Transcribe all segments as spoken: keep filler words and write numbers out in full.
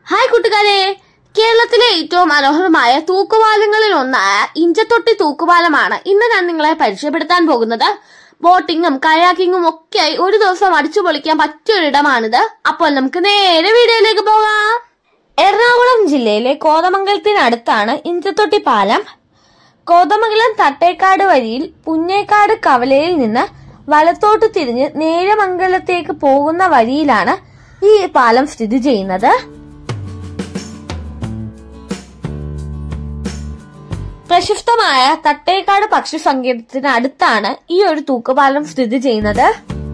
Hi കൂട്ടുകാരെ, കേരളത്തിലെ ഏറ്റവും മനോഹരമായ തൂക്കുപാലങ്ങളിൽ ഒന്നായ ഇഞ്ചത്തൊട്ടി തൂക്കുപാലമാണ് ഇന്ന് ഞാൻ നിങ്ങളെ പരിചയപ്പെടുത്താൻ പോകുന്നത്. ബോട്ടിങ്ങും കയാക്കിങ്ങും ഒക്കെയായി ഒരു ദിവസം അടിച്ചു പൊളിക്കാൻ പറ്റിയൊരിടമാണിത്. അപ്പോൾ നമുക്ക് നേരെ വീഡിയോയിലേക്ക് പോകാം. എറണാകുളം ജില്ലയിലെ കോതമംഗലത്തിനടുത്താണ് ഇഞ്ചത്തൊട്ടി പാലം. കോതമംഗലം തട്ടേക്കാട് വഴിയിൽ പുന്നേക്കാട് കവലയിൽ നിന്ന് വലത്തോട്ട് തിരിഞ്ഞ് നേരമംഗലത്തേക്ക് പോകുന്ന വഴിയിലാണ് ഈ പാലം സ്ഥിതി ചെയ്യുന്നത്. പ്രശസ്തമായ തട്ടേക്കാട് പക്ഷി സങ്കേതത്തിന് അടുത്താണ് ഈ ഒരു തൂക്കുപാലം സ്ഥിതി ചെയ്യുന്നത്.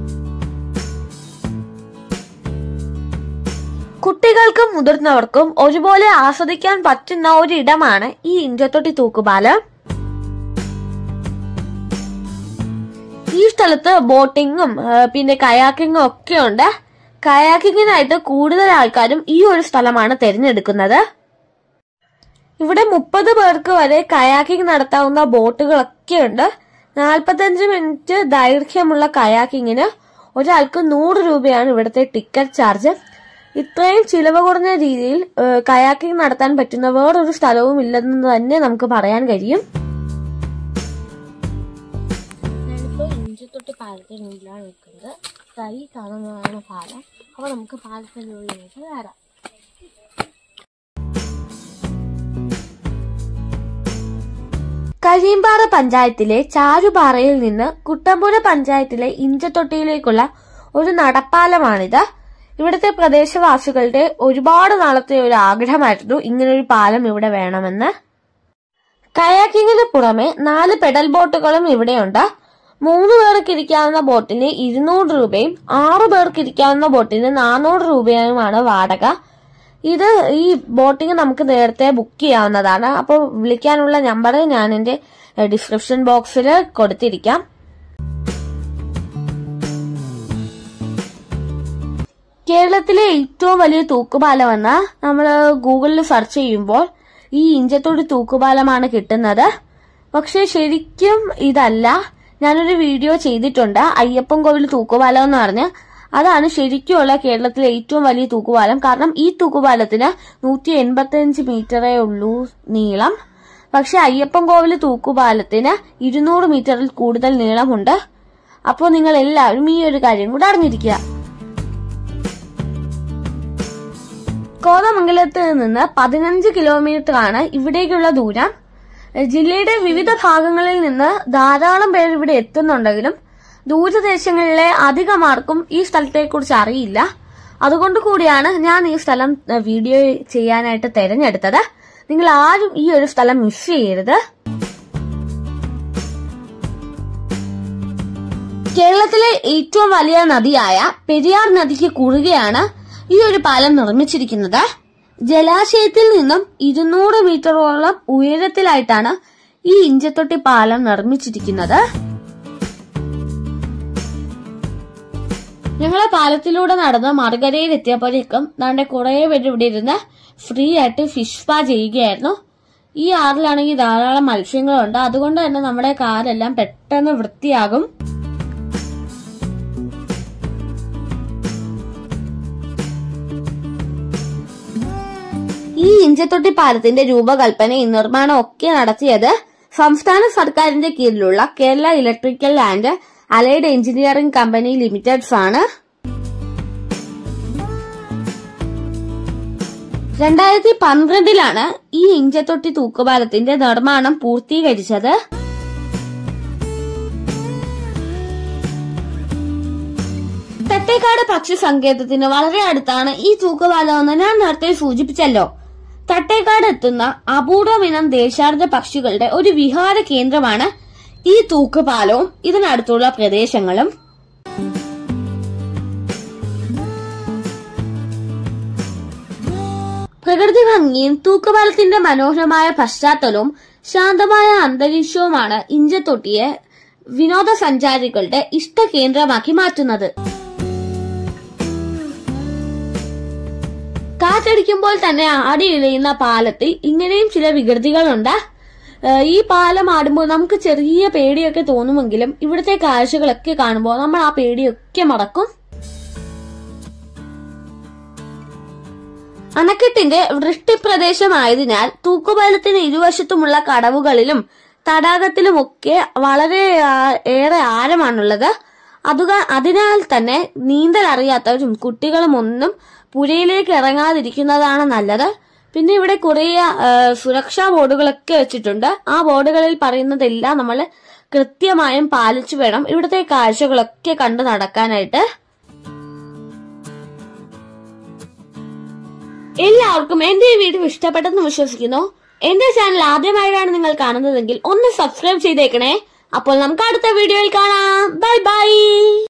കുട്ടികൾക്കും മുതിർന്നവർക്കും ഒരുപോലെ ആസ്വദിക്കാൻ പറ്റുന്ന ഒരിടമാണ് ഈ ഇഞ്ചത്തൊട്ടി തൂക്കുപാലം. ഈ സ്ഥലത്ത് ബോട്ടിങ്ങും പിന്നെ കയാക്കിങ്ങും ഒക്കെ ഉണ്ട്. കയാക്കിങ്ങിനായിട്ട് കൂടുതൽ ആൾക്കാരും ഈ ഒരു സ്ഥലമാണ് തിരഞ്ഞെടുക്കുന്നത്. ഇവിടെ മുപ്പത് പേർക്ക് വരെ കയാക്കിംഗ് നടത്താവുന്ന ബോട്ടുകളൊക്കെ ഉണ്ട്. നാൽപ്പത്തഞ്ച് മിനിറ്റ് ദൈർഘ്യമുള്ള കയാക്കിങ്ങിന് ഒരാൾക്ക് നൂറ് രൂപയാണ് ഇവിടുത്തെ ടിക്കറ്റ് ചാർജ്. ഇത്രയും ചിലവ് കുറഞ്ഞ രീതിയിൽ കയാക്കിംഗ് നടത്താൻ പറ്റുന്ന വേറൊരു സ്ഥലവും ഇല്ലെന്ന് തന്നെ നമുക്ക് പറയാൻ കഴിയും. ഞാനിപ്പോ ഇഞ്ചത്തൊട്ടി പാലത്തിന് മുന്നിലാണ് നിൽക്കുന്നത്. കൈ കാണുന്നതാണ് പാലം. അപ്പൊ നമുക്ക് പാലത്തിനുള്ളിലേക്ക് കയറാം. കരിമ്പാറ പഞ്ചായത്തിലെ ചാരുപാറയിൽ നിന്ന് കുട്ടമ്പുഴ പഞ്ചായത്തിലെ ഇഞ്ചത്തൊട്ടിയിലേക്കുള്ള ഒരു നടപ്പാലമാണിത്. ഇവിടുത്തെ പ്രദേശവാസികളുടെ ഒരുപാട് നാളത്തെ ഒരു ആഗ്രഹമായിരുന്നു ഇങ്ങനൊരു പാലം ഇവിടെ വേണമെന്ന്. കയാക്കിങ്ങിന് പുറമെ നാല് പെഡൽ ബോട്ടുകളും ഇവിടെയുണ്ട്. മൂന്ന് പേർക്ക് ഇരിക്കാവുന്ന ബോട്ടിന് ഇരുന്നൂറ് രൂപയും ആറു പേർക്ക് ഇരിക്കാവുന്ന ബോട്ടിന് നാനൂറ് രൂപയുമാണ് വാടക. ഇത് ഈ ബോട്ടിങ് നമുക്ക് നേരത്തെ ബുക്ക് ചെയ്യാവുന്നതാണ്. അപ്പോൾ വിളിക്കാനുള്ള നമ്പർ ഞാൻ എന്റെ ഡിസ്ക്രിപ്ഷൻ ബോക്സിൽ കൊടുത്തിരിക്കാം. കേരളത്തിലെ ഏറ്റവും വലിയ തൂക്കുപാലമെന്ന് നമ്മൾ ഗൂഗിളിൽ സെർച്ച് ചെയ്യുമ്പോൾ ഈ ഇഞ്ചത്തൊട്ടി തൂക്കുപാലമാണ് കിട്ടുന്നത്. പക്ഷെ ശരിക്കും ഇതല്ല. ഞാനൊരു വീഡിയോ ചെയ്തിട്ടുണ്ട്, അയ്യപ്പൻകോവിൽ തൂക്കുപാലം എന്ന് പറഞ്ഞ്. അതാണ് ശരിക്കുമുള്ള കേരളത്തിലെ ഏറ്റവും വലിയ തൂക്കുപാലം. കാരണം ഈ തൂക്കുപാലത്തിന് നൂറ്റി എൺപത്തി അഞ്ച് മീറ്ററേ ഉള്ളൂ നീളം. പക്ഷെ അയ്യപ്പൻകോവിൽ തൂക്കുപാലത്തിന് ഇരുന്നൂറ് മീറ്ററിൽ കൂടുതൽ നീളമുണ്ട്. അപ്പോൾ നിങ്ങൾ എല്ലാവരും ഈ ഒരു കാര്യം കൂടെ അറിഞ്ഞിരിക്കുക. കോതമംഗലത്ത് നിന്ന് പതിനഞ്ച് കിലോമീറ്റർ ആണ് ഇവിടേക്കുള്ള ദൂരം. ജില്ലയുടെ വിവിധ ഭാഗങ്ങളിൽ നിന്ന് ധാരാളം പേർ ഇവിടെ എത്തുന്നുണ്ടെങ്കിലും ദൂരദേശങ്ങളിലെ അധികമാർക്കും ഈ സ്ഥലത്തെക്കുറിച്ച് അറിയില്ല. അതുകൊണ്ട് കൂടിയാണ് ഞാൻ ഈ സ്ഥലം വീഡിയോ ചെയ്യാനായിട്ട് തിരഞ്ഞെടുത്തത്. നിങ്ങൾ ആരും ഈ ഒരു സ്ഥലം മിസ് ചെയ്യരുത്. കേരളത്തിലെ ഏറ്റവും വലിയ നദിയായ പെരിയാർ നദിക്ക് കുറുകെയാണ് ഈ ഒരു പാലം നിർമ്മിച്ചിരിക്കുന്നത്. ജലാശയത്തിൽ നിന്നും ഇരുന്നൂറ് മീറ്ററോളം ഉയരത്തിലായിട്ടാണ് ഈ ഇഞ്ചത്തൊട്ടി പാലം നിർമ്മിച്ചിരിക്കുന്നത്. ഞങ്ങളെ പാലത്തിലൂടെ നടന്ന് മറുകരയിൽ എത്തിയപ്പോഴേക്കും നമ്മുടെ കുറെ പേര് ഇവിടെ ഇരുന്ന് ഫ്രീ ആയിട്ട് ഫിഷ് സ്പാ ചെയ്യുകയായിരുന്നു. ഈ ആറിലാണെങ്കിൽ ധാരാളം മത്സ്യങ്ങളുണ്ട്. അതുകൊണ്ട് തന്നെ നമ്മുടെ കാലെല്ലാം പെട്ടെന്ന് വൃത്തിയാകും. ഈ ഇഞ്ചത്തൊട്ടി പാലത്തിന്റെ രൂപകൽപ്പനയും നിർമ്മാണം ഒക്കെ നടത്തിയത് സംസ്ഥാന സർക്കാരിന്റെ കീഴിലുള്ള Kerala electrical and allied engineering company limiteds ആണ്. രണ്ടായിരത്തി പന്ത്രണ്ടിലാണ് ഈ ഇഞ്ചത്തൊട്ടി തൂക്കുപാലത്തിന്റെ നിർമ്മാണം പൂർത്തീകരിച്ചത്. തട്ടേക്കാട് പക്ഷി സങ്കേതത്തിന് വളരെ അടുത്താണ് ഈ തൂക്കുപാലം എന്ന് ഞാൻ നേരത്തെ സൂചിപ്പിച്ചല്ലോ. തട്ടേക്കാട് എത്തുന്ന അപൂർവമിനം ദേശാടന പക്ഷികളുടെ ഒരു വിഹാര കേന്ദ്രമാണ് ഈ തൂക്കുപാലവും ഇതിനടുത്തുള്ള പ്രദേശങ്ങളും. പ്രകൃതി ഭംഗിയും തൂക്കുപാലത്തിന്റെ മനോഹരമായ പശ്ചാത്തലവും ശാന്തമായ അന്തരീക്ഷവുമാണ് ഇഞ്ചത്തൊട്ടിയെ വിനോദസഞ്ചാരികളുടെ ഇഷ്ട കേന്ദ്രമാക്കി മാറ്റുന്നത്. കാറ്റടിക്കുമ്പോൾ തന്നെ ആടിയിലയുന്ന പാലത്തിൽ ഇങ്ങനെയും ചില വികൃതികളുണ്ട്. ഈ പാലം ആടുമ്പോൾ നമുക്ക് ചെറിയ പേടിയൊക്കെ തോന്നുമെങ്കിലും ഇവിടുത്തെ കാഴ്ചകളൊക്കെ കാണുമ്പോൾ നമ്മൾ ആ പേടിയൊക്കെ മറക്കും. അണക്കെട്ടിന്റെ വൃഷ്ടിപ്രദേശമായതിനാൽ തൂക്കുപാലത്തിന് ഇരുവശത്തുമുള്ള കടവുകളിലും തടാകത്തിലുമൊക്കെ വളരെ ഏറെ ആഴമാണുള്ളത്. അതുക അതിനാൽ തന്നെ നീന്തൽ അറിയാത്തവരും കുട്ടികളും ഒന്നും പുഴയിലേക്ക് ഇറങ്ങാതിരിക്കുന്നതാണ് നല്ലത്. പിന്നെ ഇവിടെ കുറെ സുരക്ഷാ ബോർഡുകളൊക്കെ വെച്ചിട്ടുണ്ട്. ആ ബോർഡുകളിൽ പറയുന്നതെല്ലാം നമ്മൾ കൃത്യമായും പാലിച്ചു വേണം ഇവിടുത്തെ കാഴ്ചകളൊക്കെ കണ്ടു നടക്കാനായിട്ട്. എല്ലാവർക്കും എന്റെ ഈ വീഡിയോ ഇഷ്ടപ്പെട്ടെന്ന് വിശ്വസിക്കുന്നു. എന്റെ ചാനൽ ആദ്യമായിട്ടാണ് നിങ്ങൾ കാണുന്നതെങ്കിൽ ഒന്ന് സബ്സ്ക്രൈബ് ചെയ്തേക്കണേ. അപ്പോൾ നമുക്ക് അടുത്ത വീഡിയോയിൽ കാണാം. Bye by.